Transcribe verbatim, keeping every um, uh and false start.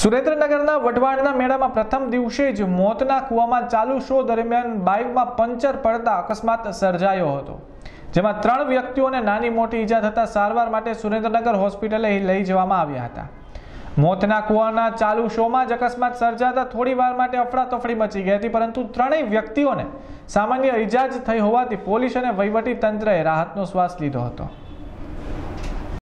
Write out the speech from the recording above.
સુરેન્દ્રનગરના વઢવાણના મેળામાં પ્રથમ દિવસે જ મોતના કૂવામાં ચાલુ શો દરમિયાન બાઇકમાં પંચર પડતા અકસ્માત સર્જાયો હતો, જેમાં ત્રણ વ્યક્તિઓને નાની મોટી ઈજા થતા સારવાર માટે સુરેન્દ્રનગર હોસ્પિટલે લઈ જવામાં આવ્યા હતા। મોતના કૂવાના ચાલુ શોમાં જ અકસ્માત સર્જાતા થોડી વાર માટે અફડાતફડી મચી ગઈ હતી, પરંતુ ત્રણેય વ્યક્તિઓને સામાન્ય ઈજા જ થઈ હોવાથી પોલીસ અને વહીવટી તંત્રએ રાહતનો શ્વાસ લીધો હતો।